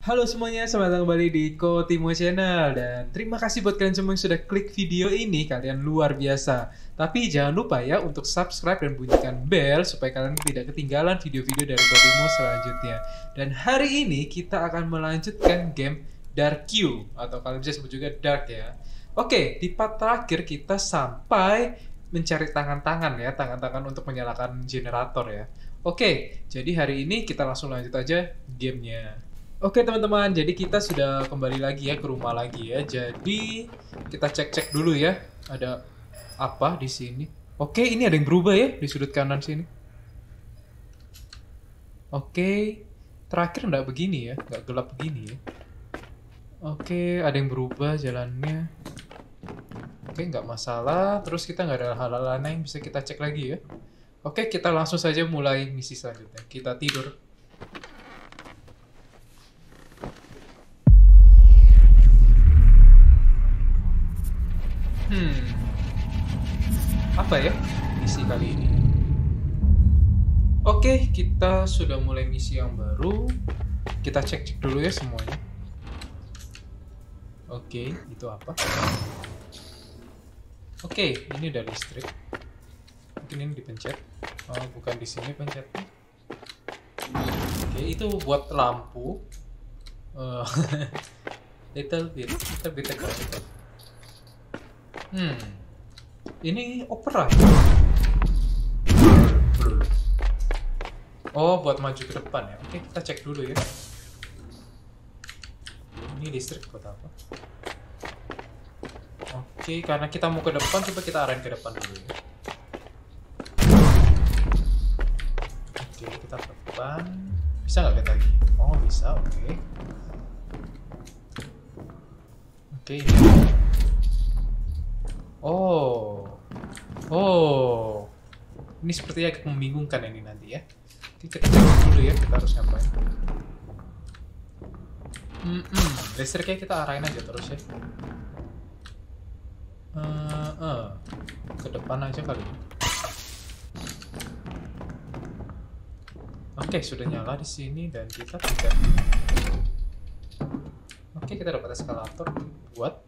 Halo semuanya, selamat datang kembali di Kotimo Channel. Dan terima kasih buat kalian semua yang sudah klik video ini, kalian luar biasa. Tapi jangan lupa ya untuk subscribe dan bunyikan bell supaya kalian tidak ketinggalan video-video dari Kotimo selanjutnya. Dan hari ini kita akan melanjutkan game Dark Q, atau kalian bisa sebut juga Dark ya. Oke, di part terakhir kita sampai mencari tangan-tangan ya, tangan-tangan untuk menyalakan generator ya. Oke, jadi hari ini kita langsung lanjut aja gamenya. Oke teman-teman, jadi kita sudah kembali lagi ya ke rumah lagi ya. Jadi kita cek-cek dulu ya, ada apa di sini. Oke, ini ada yang berubah ya di sudut kanan sini. Oke, terakhir nggak begini ya, nggak gelap begini ya. Oke, ada yang berubah jalannya. Oke, nggak masalah. Terus kita nggak ada hal-hal lain yang bisa kita cek lagi ya. Oke, kita langsung saja mulai misi selanjutnya. Kita tidur. Apa ya misi kali ini? Oke, kita sudah mulai misi yang baru. Kita cek-cek dulu ya semuanya. Oke, itu apa? Oke, ini udah listrik. Mungkin ini dipencet. Oh, bukan di sini pencetnya. Oke, itu buat lampu. Little bit agak. Ini opera ya? Oh, buat maju ke depan ya. Oke, kita cek dulu ya. Ini listrik buat apa? Oke, karena kita mau ke depan, coba kita arahin ke depan dulu ya. Oke, kita ke depan. Bisa nggak kita lagi? Oh, bisa. Oke. Oke, ini. Oh, ini sepertinya agak membingungkan ini nanti ya. Oke, kita cek dulu ya, kita harus ngapain. Listriknya kita arahin aja terus ya. Ke depan aja kali. Oke, sudah nyala di sini dan kita tidak. Oke, kita dapat eskalator buat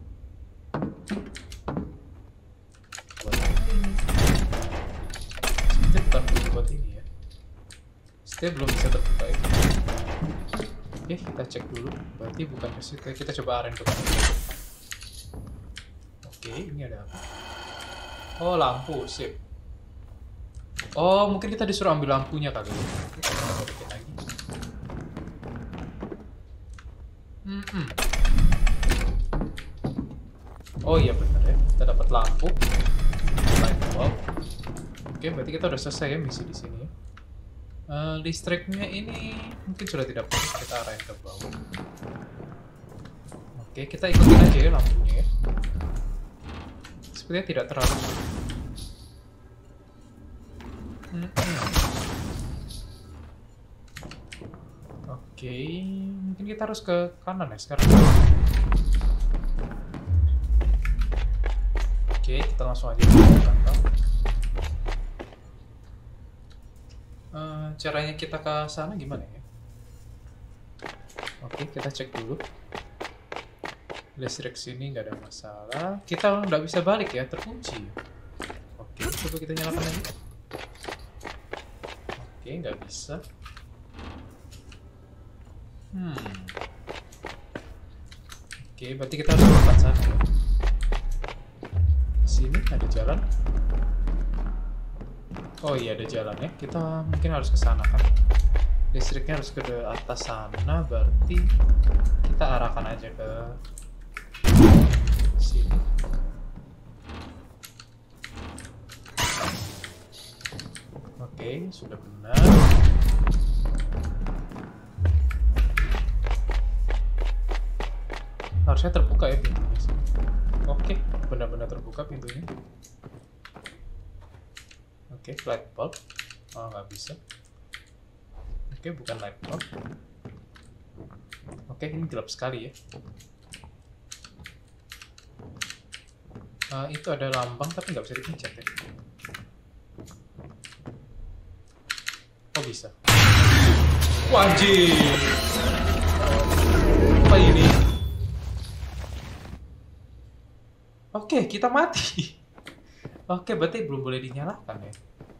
buat ini ya. Setiap belum bisa terbuka itu. Oke, kita cek dulu. Berarti bukan ke situ. Kita coba arahin ke mana. Oke, ini ada apa? Oh, lampu, sip. Oh, mungkin kita disuruh ambil lampunya kali. Kita balikin lagi. Oh iya benar ya. Kita dapat lampu. Light bulb. Oke, berarti kita udah selesai ya misi di sini ya. Listriknya ini mungkin sudah tidak perlu, kita arahin ke bawah. Oke, kita ikutin aja ya lampunya ya. Sepertinya tidak terlalu. Oke, mungkin kita harus ke kanan ya sekarang. Oke, kita langsung aja ke belakang. Caranya kita ke sana gimana ya? Oke, kita cek dulu. Listrik sini nggak ada masalah. Kita nggak bisa balik ya, terkunci. Oke, coba kita nyalakan lagi. Oke, nggak bisa. Oke, berarti kita harus ke depan sana ya. Sini ada jalan. Oh iya, ada jalan ya. Kita mungkin harus ke sana kan. Listriknya harus ke atas sana, berarti kita arahkan aja ke sini. Oke, sudah benar. Harusnya terbuka ya pintunya. Oke, benar-benar terbuka pintunya. Oke, light bulb. Oh, nggak bisa. Oke, bukan light bulb. Oke, ini gelap sekali ya. Itu ada lambang tapi nggak bisa dipencet ya. Oh, bisa. Wajib. Oke, kita mati. Oke, berarti belum boleh dinyalakan ya.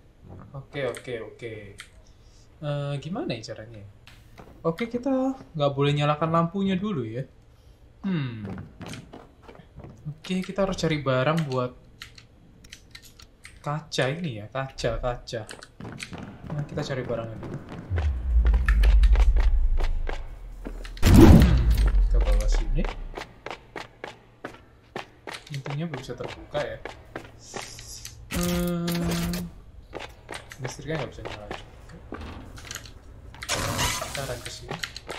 Oke. Gimana ya caranya? Oke, kita nggak boleh nyalakan lampunya dulu ya. Oke, kita harus cari barang buat kaca ini ya, kaca. Nah, kita cari barangnya dulu. Ke bawah sini. Pintunya belum bisa terbuka ya. Listriknya nggak bisa nyala juga. Sekarang ke sini.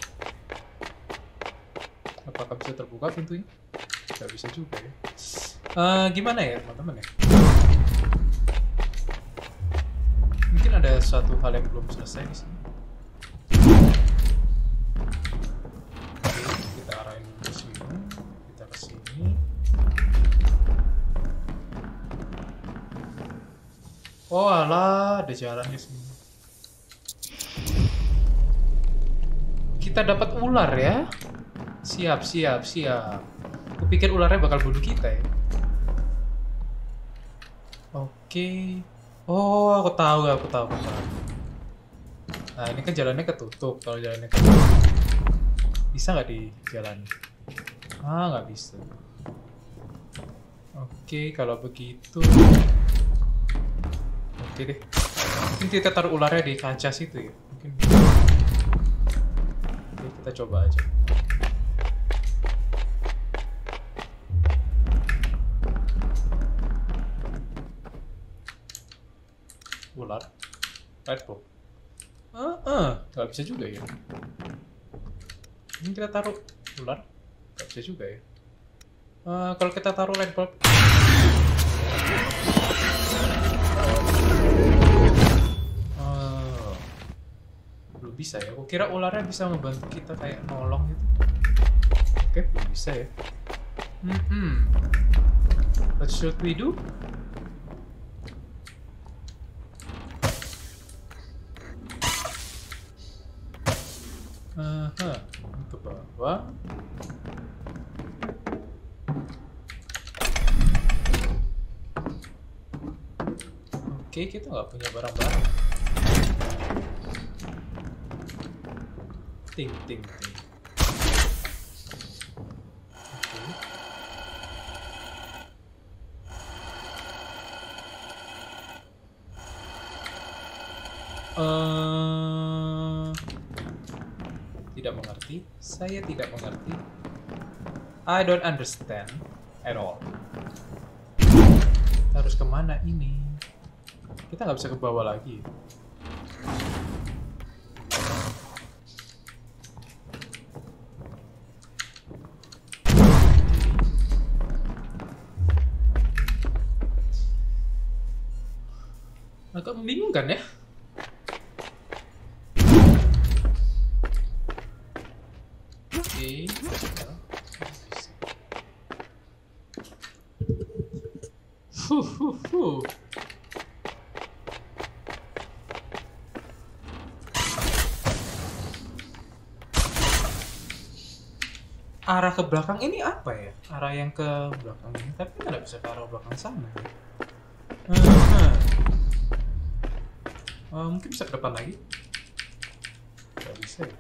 Apakah bisa terbuka pintunya? Nggak bisa juga ya. Gimana ya teman-teman ya? Mungkin ada satu hal yang belum selesai di sini. Oke, kita arahin ke sini. Kita ke sini. Oh alah, ada jalannya sini. Kita dapat ular ya. Siap. Kupikir ularnya bakal bunuh kita ya. Oke. Oh, aku tahu. Nah, ini kan jalannya ketutup. Kalau jalannya ketutup, bisa nggak di jalan? Nggak bisa. Oke, kalau begitu. Oke deh. Mungkin kita taruh ularnya di kaca situ ya. Mungkin. Oke, kita coba aja. Ular. Redbook. Nggak bisa juga ya. Ini kita taruh ular. Nggak bisa juga ya. Kalau kita taruh light bulb. Belum bisa ya. Aku kira ularnya bisa membantu kita kayak nolong gitu. Oke, belum bisa ya. What should we do? Ke bawah. Oke, kita nggak punya barang-barang. Ting. Tidak mengerti. Saya tidak mengerti. I don't understand at all. Kita harus kemana ini? Kita nggak bisa ke bawah lagi. Agak membingungkan ya. Oke. Arah ke belakang ini apa ya? Arah yang ke belakang ini, tapi nggak bisa ke arah belakang sana. Mungkin bisa ke depan lagi? Nggak bisa ya?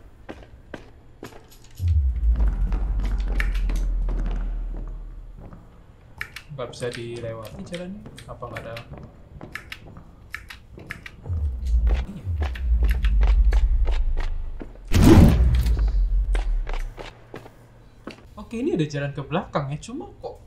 Nggak bisa dilewati jalannya? Apa nggak ada? Oke, ini ada jalan ke belakang ya, cuma kok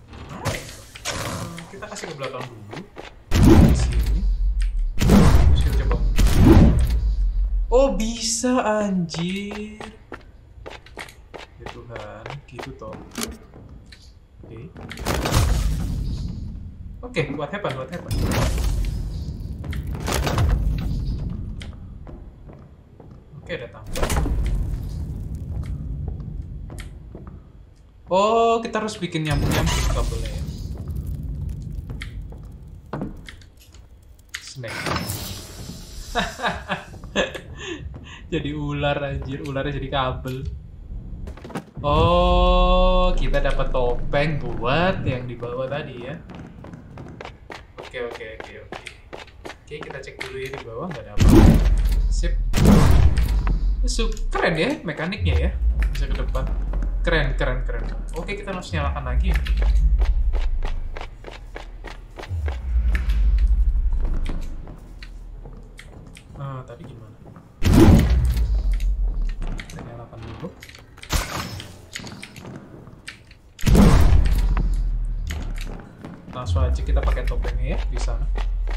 kita kasih ke belakang dulu. Di sini. Terus kita coba. Oh, bisa anjir. Ya Tuhan, gitu toh. Oke, what happened? Oke, ada tangga. Oh, kita harus bikin nyambung-nyambung kabelnya ya. Snake. Jadi ular anjir, ularnya jadi kabel. Oh, kita dapat topeng buat yang di bawah tadi ya. Oke, oke, oke, oke. Oke, kita cek dulu ya di bawah, nggak ada apa. Sip. Keren ya mekaniknya ya. Bisa ke depan. Keren, keren, keren. Oke, kita langsung nyalakan lagi. Nah, tadi gimana? Kita nyalakan dulu. Langsung aja kita pakai topengnya ya di sana.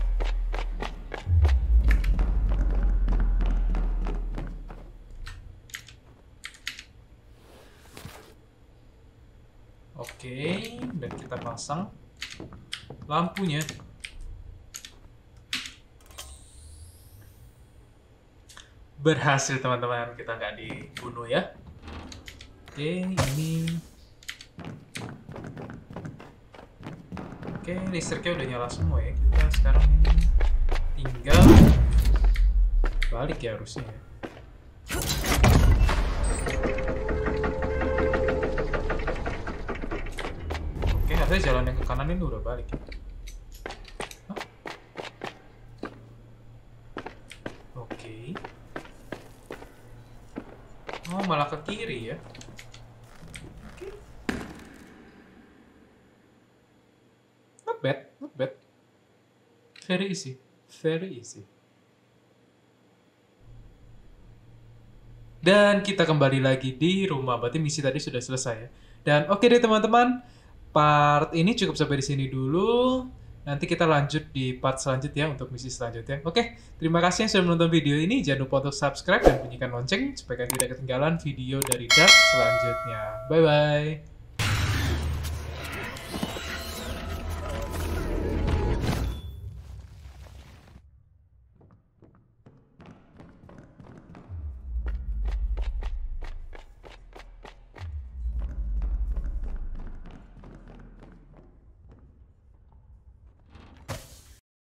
Oke, dan kita pasang lampunya. Berhasil teman-teman, kita nggak dibunuh ya. Oke, ini. Oke, listriknya udah nyala semua ya. Kita sekarang ini tinggal balik ya harusnya ya. Oke, harusnya jalan yang ke kanan ini udah balik ya. Hah? Oke. Oh, malah ke kiri ya. Oke. Not bad, not bad. Very easy, very easy. Dan kita kembali lagi di rumah. Berarti misi tadi sudah selesai ya. Dan oke deh teman-teman, part ini cukup sampai di sini dulu. Nanti kita lanjut di part selanjutnya untuk misi selanjutnya. Oke, terima kasih yang sudah menonton video ini. Jangan lupa untuk subscribe dan bunyikan lonceng supaya kalian tidak ketinggalan video dari Dark selanjutnya. Bye-bye.